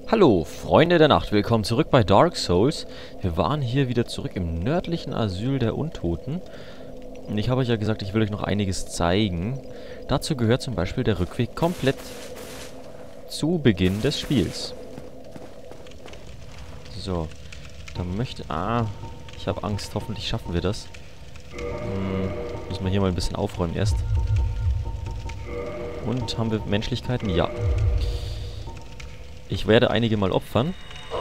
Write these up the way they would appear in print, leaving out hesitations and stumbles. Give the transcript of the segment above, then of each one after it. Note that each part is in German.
Hallo, Freunde der Nacht, willkommen zurück bei Dark Souls. Wir waren hier wieder zurück im nördlichen Asyl der Untoten. Und ich habe euch ja gesagt, ich will euch noch einiges zeigen. Dazu gehört zum Beispiel der Rückweg komplett zu Beginn des Spiels. So, da möchte... ich habe Angst, hoffentlich schaffen wir das. Müssen wir hier mal ein bisschen aufräumen erst. Und haben wir Menschlichkeiten? Ja. Ich werde einige mal opfern.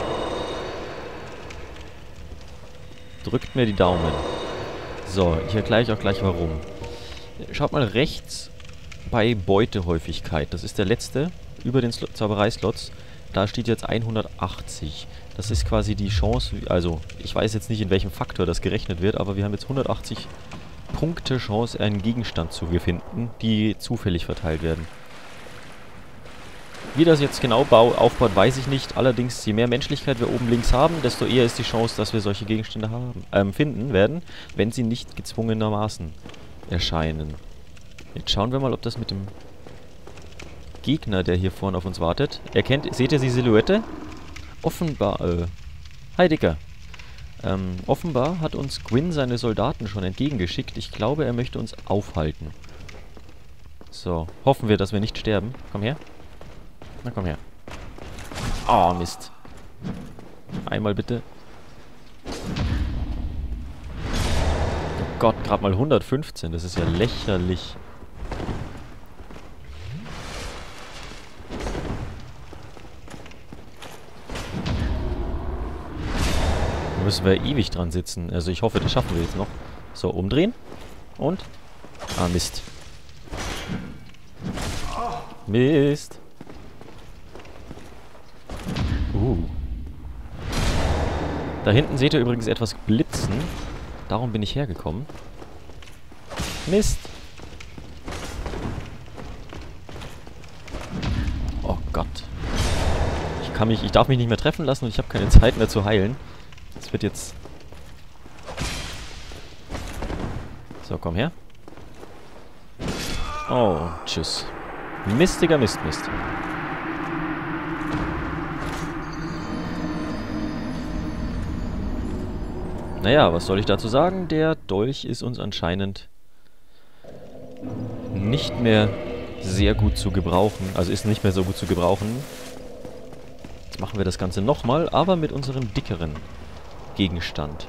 Drückt mir die Daumen. So, ich erkläre euch auch gleich warum. Schaut mal rechts bei Beutehäufigkeit. Das ist der letzte über den Zaubereislots. Da steht jetzt 180. Das ist quasi die Chance, also ich weiß jetzt nicht, in welchem Faktor das gerechnet wird, aber wir haben jetzt 180 Punkte Chance, einen Gegenstand zu finden, die zufällig verteilt werden. Wie das jetzt genau aufbaut, weiß ich nicht. Allerdings, je mehr Menschlichkeit wir oben links haben, desto eher ist die Chance, dass wir solche Gegenstände finden werden, wenn sie nicht gezwungenermaßen erscheinen. Jetzt schauen wir mal, ob das mit dem Gegner, der hier vorne auf uns wartet, seht ihr die Silhouette? Offenbar, hi Dicker. Offenbar hat uns Gwyn seine Soldaten schon entgegengeschickt. Ich glaube, er möchte uns aufhalten. So, hoffen wir, dass wir nicht sterben. Komm her. Na komm her. Oh, Mist. Einmal bitte. Oh Gott, gerade mal 115. Das ist ja lächerlich. Da müssen wir ewig dran sitzen. Also ich hoffe, das schaffen wir jetzt noch. So, umdrehen. Und? Ah, Mist. Mist. Da hinten seht ihr übrigens etwas blitzen. Darum bin ich hergekommen. Mist. Oh Gott. Ich darf mich nicht mehr treffen lassen und ich habe keine Zeit mehr zu heilen. Das wird jetzt... So, komm her. Oh, tschüss. Mistiger Mist. Naja, was soll ich dazu sagen? Der Dolch ist uns anscheinend nicht mehr sehr gut zu gebrauchen. Also ist nicht mehr so gut zu gebrauchen. Jetzt machen wir das Ganze nochmal, aber mit unserem dickeren Gegenstand.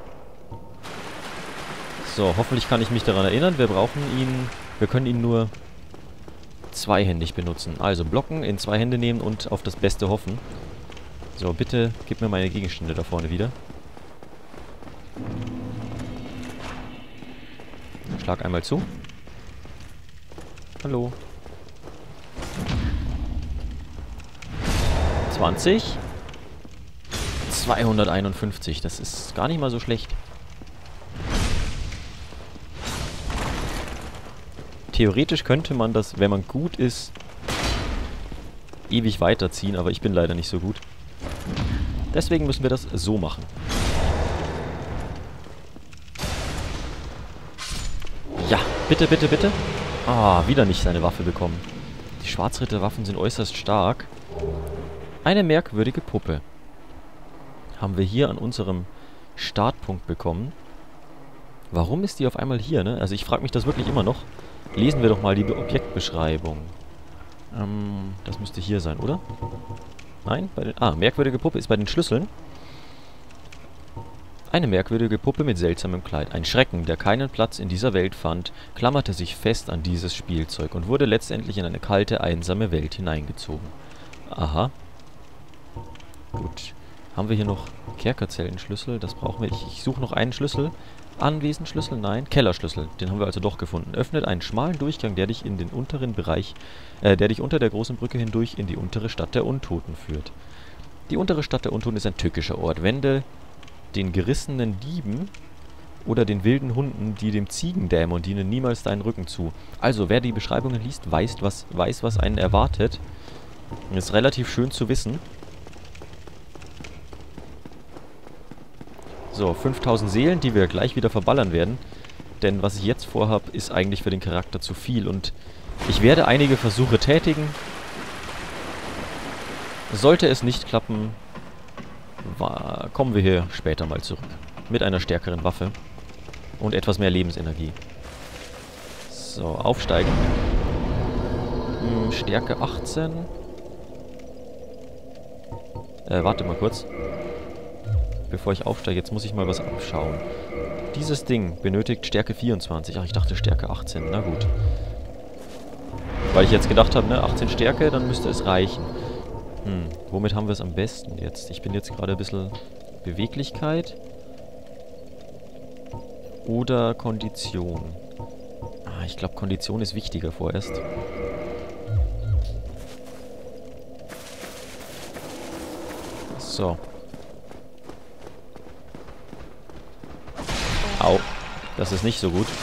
So, hoffentlich kann ich mich daran erinnern. Wir können ihn nur zweihändig benutzen. Also blocken, in zwei Hände nehmen und auf das Beste hoffen. So, bitte gib mir meine Gegenstände da vorne wieder. Schlag einmal zu. Hallo. 20. 251. Das ist gar nicht mal so schlecht. Theoretisch könnte man das, wenn man gut ist, ewig weiterziehen, aber ich bin leider nicht so gut. Deswegen müssen wir das so machen. Ja, bitte. Ah, wieder nicht seine Waffe bekommen. Die Schwarzritterwaffen sind äußerst stark. Eine merkwürdige Puppe haben wir hier an unserem Startpunkt bekommen. Warum ist die auf einmal hier, ne? Also ich frage mich das wirklich immer noch. Lesen wir doch mal die Objektbeschreibung. Das müsste hier sein, oder? Nein? Merkwürdige Puppe ist bei den Schlüsseln. Eine merkwürdige Puppe mit seltsamem Kleid. Ein Schrecken, der keinen Platz in dieser Welt fand, klammerte sich fest an dieses Spielzeug und wurde letztendlich in eine kalte, einsame Welt hineingezogen. Aha. Gut. Haben wir hier noch Kerkerzellenschlüssel? Das brauchen wir. Ich suche noch einen Schlüssel. Anwesenschlüssel? Nein. Kellerschlüssel. Den haben wir also doch gefunden. Öffnet einen schmalen Durchgang, der dich in den unteren Bereich, der dich unter der großen Brücke hindurch in die untere Stadt der Untoten führt. Die untere Stadt der Untoten ist ein tückischer Ort. Wende den gerissenen Dieben oder den wilden Hunden, die dem Ziegendämon dienen, niemals deinen Rücken zu. Also, wer die Beschreibungen liest, weiß, was einen erwartet. Ist relativ schön zu wissen. So, 5000 Seelen, die wir gleich wieder verballern werden. Denn was ich jetzt vorhabe, ist eigentlich für den Charakter zu viel. Und ich werde einige Versuche tätigen, Sollte es nicht klappen, kommen wir hier später mal zurück. Mit einer stärkeren Waffe. Und etwas mehr Lebensenergie. So, aufsteigen. Stärke 18. Warte mal kurz. Bevor ich aufsteige, jetzt muss ich mal was abschauen. Dieses Ding benötigt Stärke 24. Ach, ich dachte Stärke 18. Na gut. Weil ich jetzt gedacht habe, ne, 18 Stärke, dann müsste es reichen. Womit haben wir es am besten jetzt? Ich bin jetzt gerade ein bisschen Beweglichkeit. Oder Kondition. Ah, ich glaube, Kondition ist wichtiger vorerst. So. Au. Das ist nicht so gut.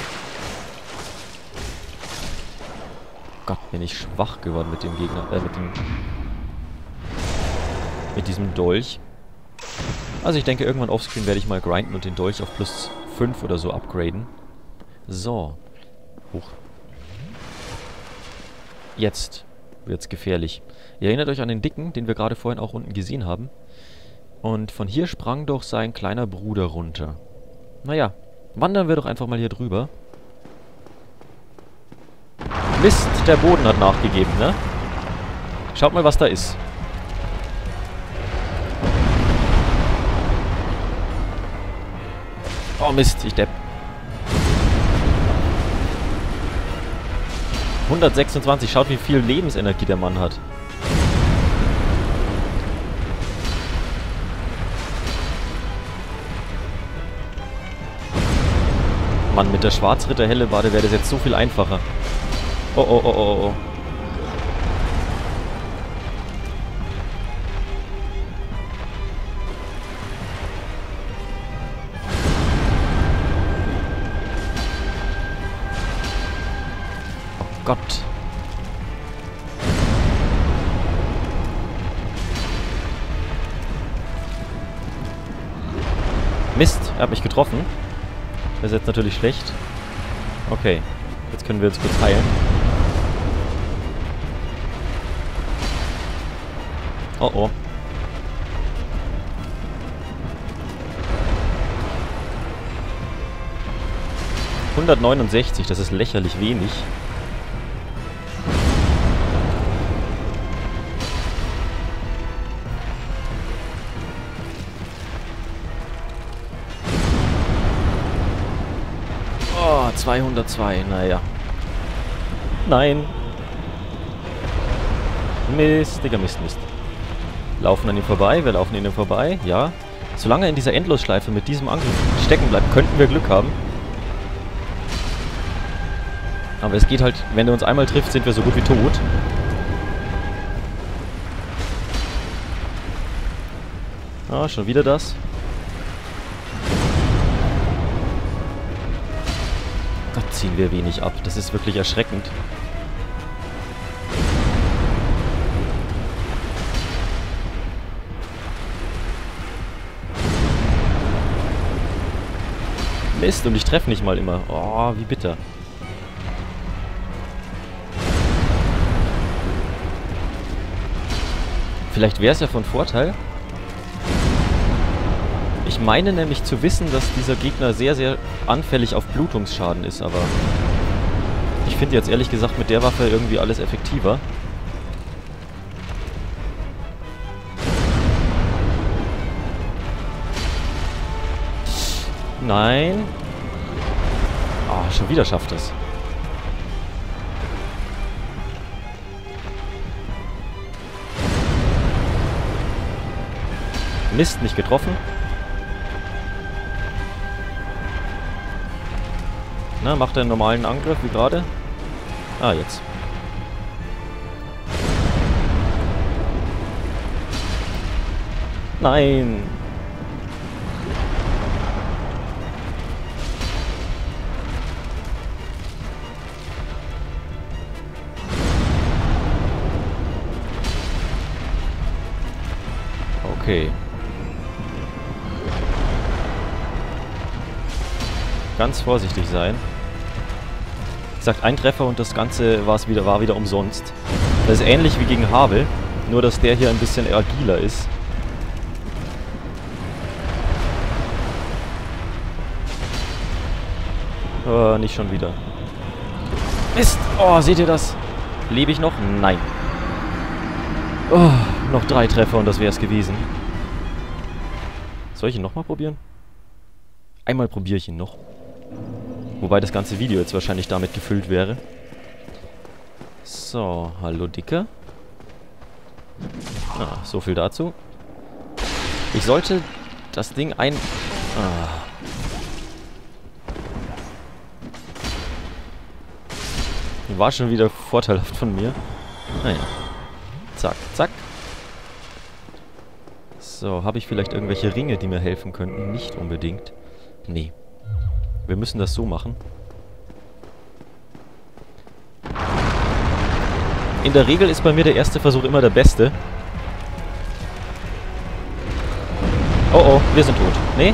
Gott, bin ich schwach geworden mit dem Gegner. Mit diesem Dolch. Also ich denke, irgendwann offscreen werde ich mal grinden und den Dolch auf plus 5 oder so upgraden. So. Hoch. Jetzt wird's gefährlich. Ihr erinnert euch an den Dicken, den wir gerade vorhin auch unten gesehen haben. Und von hier sprang doch sein kleiner Bruder runter. Naja, wandern wir doch einfach mal hier drüber. Mist, der Boden hat nachgegeben, ne? Schaut mal, was da ist. Oh Mist, ich depp. 126, schaut wie viel Lebensenergie der Mann hat. Mann, mit der Schwarzritter-Hellebarde wäre das jetzt so viel einfacher. Oh, oh, oh, oh, oh. Gott. Mist, er hat mich getroffen. Das ist jetzt natürlich schlecht. Okay, jetzt können wir uns kurz heilen. Oh oh. ...169, das ist lächerlich wenig. Oh, 202, naja. Nein. Mist, Digga, Mist, Mist. Laufen an ihm vorbei, wir laufen an ihm vorbei, ja. Solange er in dieser Endlosschleife mit diesem Angriff stecken bleibt, könnten wir Glück haben. Aber es geht halt, wenn er uns einmal trifft, sind wir so gut wie tot. Ah, schon wieder das. Gott, ziehen wir wenig ab. Das ist wirklich erschreckend. Mist, und ich treffe nicht mal immer. Oh, wie bitter. Vielleicht wäre es ja von Vorteil. Ich meine nämlich zu wissen, dass dieser Gegner sehr, sehr anfällig auf Blutungsschaden ist, aber ich finde jetzt ehrlich gesagt mit der Waffe irgendwie alles effektiver. Nein. Ah, schon wieder schafft es. Mist, nicht getroffen. Na, macht er einen normalen Angriff, wie gerade? Ah, jetzt. Nein. Okay. Ganz vorsichtig sein. Wie gesagt, ein Treffer und das Ganze war wieder umsonst. Das ist ähnlich wie gegen Havel. Nur, dass der hier ein bisschen agiler ist. Oh, nicht schon wieder. Mist! Oh, seht ihr das? Lebe ich noch? Nein. Oh, noch 3 Treffer und das wäre es gewesen. Soll ich ihn nochmal probieren? Einmal probiere ich ihn noch. Wobei das ganze Video jetzt wahrscheinlich damit gefüllt wäre. So, hallo Dicke. Ah, so viel dazu. Ich sollte das Ding War schon wieder vorteilhaft von mir. Naja. Zack, zack. So, habe ich vielleicht irgendwelche Ringe, die mir helfen könnten? Nicht unbedingt. Nee. Wir müssen das so machen. In der Regel ist bei mir der erste Versuch immer der beste. Oh oh, wir sind tot. Nee?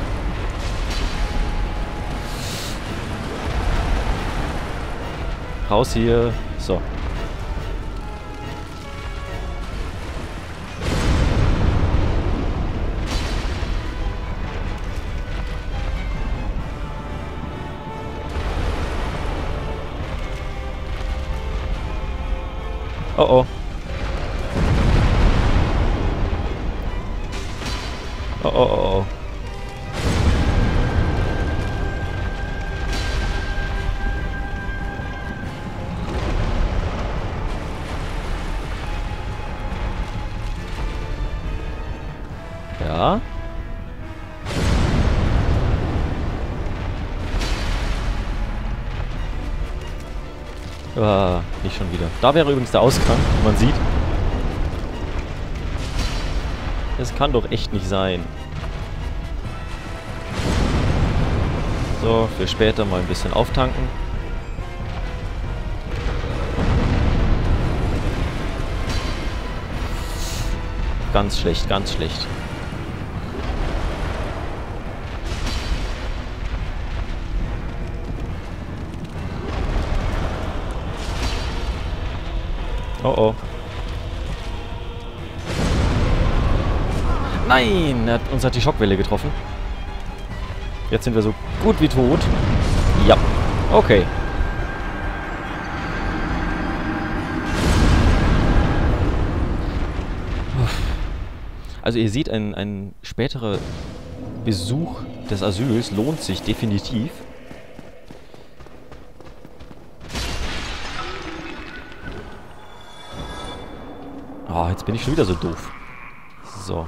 Raus hier. So. Oh oh. Oh oh oh oh. Ja. Ah, nicht schon wieder. Da wäre übrigens der Ausgang, wie man sieht. Das kann doch echt nicht sein. So, für später mal ein bisschen auftanken. Ganz schlecht, ganz schlecht. Oh oh. Nein! Uns hat die Schockwelle getroffen. Jetzt sind wir so gut wie tot. Ja. Okay. Also ihr seht, ein späterer Besuch des Asyls lohnt sich definitiv. Oh, jetzt bin ich schon wieder so doof. So.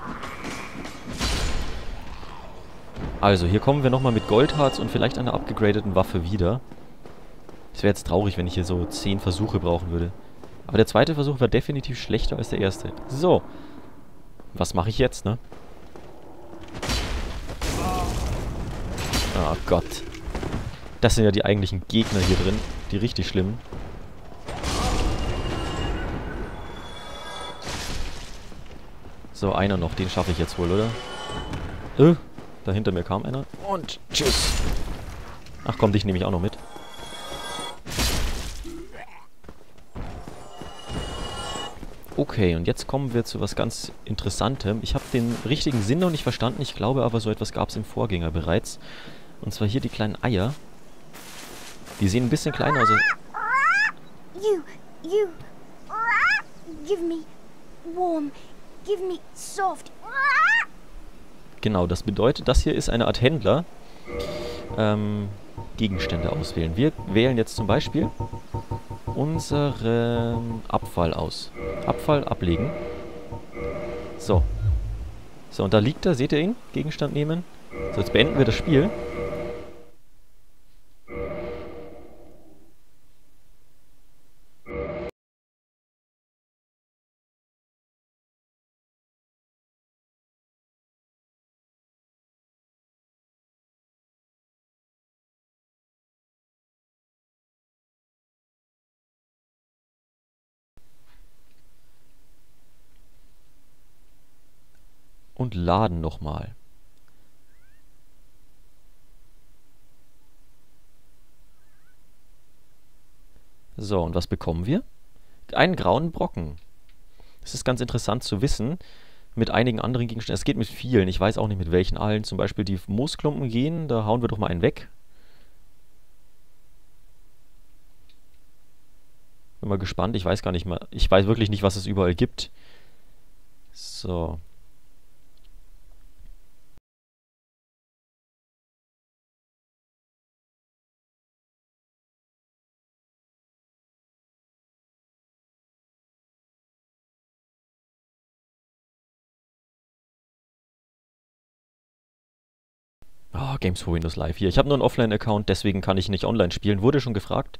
Also, hier kommen wir nochmal mit Goldharz und vielleicht einer abgegradeten Waffe wieder. Es wäre jetzt traurig, wenn ich hier so 10 Versuche brauchen würde. Aber der zweite Versuch war definitiv schlechter als der erste. So. Was mache ich jetzt, ne? Oh Gott. Das sind ja die eigentlichen Gegner hier drin. Die richtig schlimmen. So, einer noch. Den schaffe ich jetzt wohl, oder? Da hinter mir kam einer. Und tschüss. Ach komm, dich nehme ich auch noch mit. Okay, und jetzt kommen wir zu was ganz Interessantem. Ich habe den richtigen Sinn noch nicht verstanden. Ich glaube aber, so etwas gab es im Vorgänger bereits. Und zwar hier die kleinen Eier. Die sehen ein bisschen kleiner aus. You, give me warm, give me soft. Genau, das bedeutet, das hier ist eine Art Händler. Gegenstände auswählen. Wir wählen jetzt zum Beispiel unseren Abfall aus. Abfall ablegen. So. So, und da liegt er. Seht ihr ihn? Gegenstand nehmen. So, jetzt beenden wir das Spiel. Und laden nochmal. So, und was bekommen wir? Einen grauen Brocken. Es ist ganz interessant zu wissen, mit einigen anderen Gegenständen. Es geht mit vielen, ich weiß auch nicht mit welchen allen. Zum Beispiel die Moosklumpen gehen, da hauen wir doch mal einen weg. Bin mal gespannt, ich weiß gar nicht mal. Ich weiß wirklich nicht, was es überall gibt. So. Oh, Games for Windows Live hier. Ich habe nur einen Offline-Account, deswegen kann ich nicht online spielen. Wurde schon gefragt.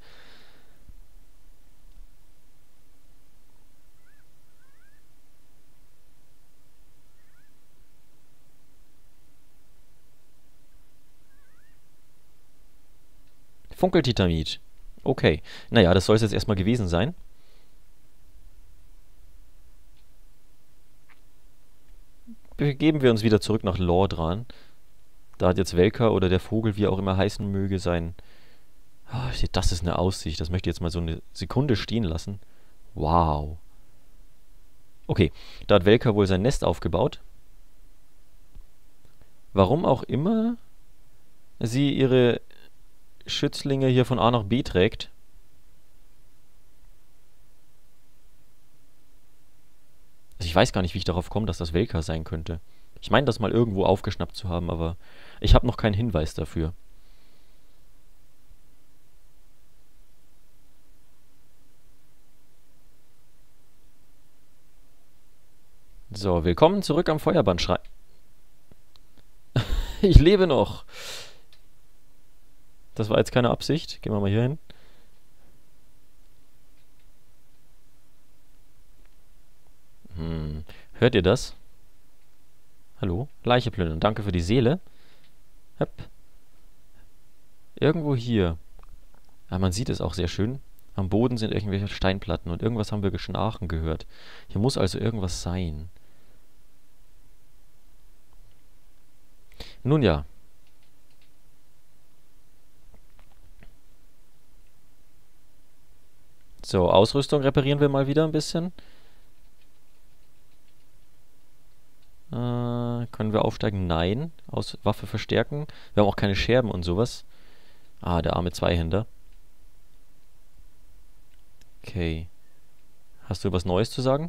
Funkeltitamid. Okay. Naja, das soll es jetzt erstmal gewesen sein. Begeben wir uns wieder zurück nach Lordran. Da hat jetzt Welker oder der Vogel, wie er auch immer heißen möge, sein... Oh, das ist eine Aussicht. Das möchte ich jetzt mal so eine Sekunde stehen lassen. Wow. Okay, da hat Welker wohl sein Nest aufgebaut. Warum auch immer sie ihre Schützlinge hier von A nach B trägt. Also ich weiß gar nicht, wie ich darauf komme, dass das Welker sein könnte. Ich meine, das mal irgendwo aufgeschnappt zu haben, aber ich habe noch keinen Hinweis dafür. So, willkommen zurück am Feuerbandschrein. Ich lebe noch. Das war jetzt keine Absicht. Gehen wir mal hier hin. Hört ihr das? Hallo? Leiche plündern. Danke für die Seele. Hopp. Irgendwo hier. Ja, man sieht es auch sehr schön. Am Boden sind irgendwelche Steinplatten und irgendwas haben wir geschnarchen gehört. Hier muss also irgendwas sein. Nun ja. So, Ausrüstung reparieren wir mal wieder ein bisschen. Können wir aufsteigen? Nein. Waffe verstärken. Wir haben auch keine Scherben und sowas. Ah, der arme Zweihänder. Okay. Hast du was Neues zu sagen?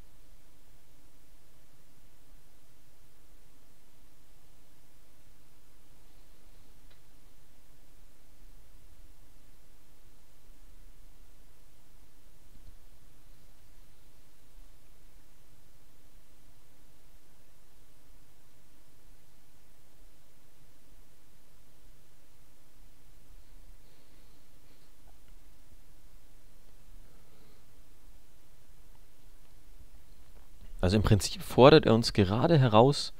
Also im Prinzip fordert er uns gerade heraus,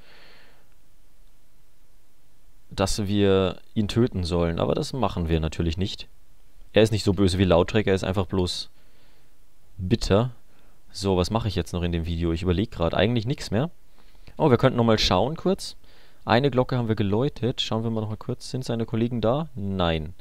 dass wir ihn töten sollen. Aber das machen wir natürlich nicht. Er ist nicht so böse wie Lautrec, er ist einfach bloß bitter. So, was mache ich jetzt noch in dem Video? Ich überlege gerade. Eigentlich nichts mehr. Oh, wir könnten nochmal schauen kurz. Eine Glocke haben wir geläutet. Schauen wir mal nochmal kurz. Sind seine Kollegen da? Nein.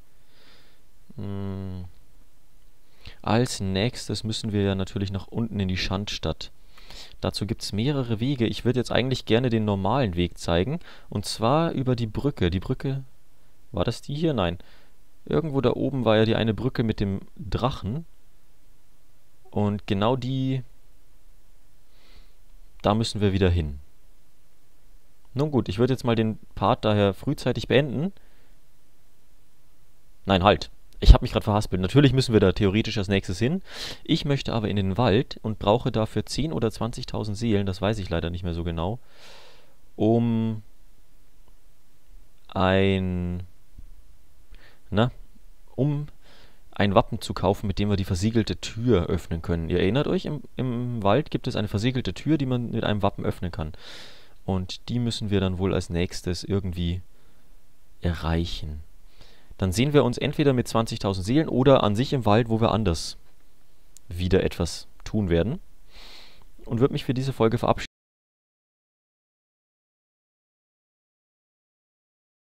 Als nächstes müssen wir ja natürlich nach unten in die Schandstadt. Dazu gibt es mehrere Wege. Ich würde jetzt eigentlich gerne den normalen Weg zeigen. Und zwar über die Brücke. Die Brücke... War das die hier? Nein. Irgendwo da oben war ja die eine Brücke mit dem Drachen. Und genau die... Da müssen wir wieder hin. Nun gut, ich würde jetzt mal den Part daher frühzeitig beenden. Nein, halt. Ich habe mich gerade verhaspelt. Natürlich müssen wir da theoretisch als nächstes hin. Ich möchte aber in den Wald und brauche dafür 10.000 oder 20.000 Seelen, das weiß ich leider nicht mehr so genau, um ein Wappen zu kaufen, mit dem wir die versiegelte Tür öffnen können. Ihr erinnert euch, im Wald gibt es eine versiegelte Tür, die man mit einem Wappen öffnen kann. Und die müssen wir dann wohl als nächstes irgendwie erreichen. Dann sehen wir uns entweder mit 20.000 Seelen oder an sich im Wald, wo wir anders wieder etwas tun werden. Und würde mich für diese Folge verabschieden.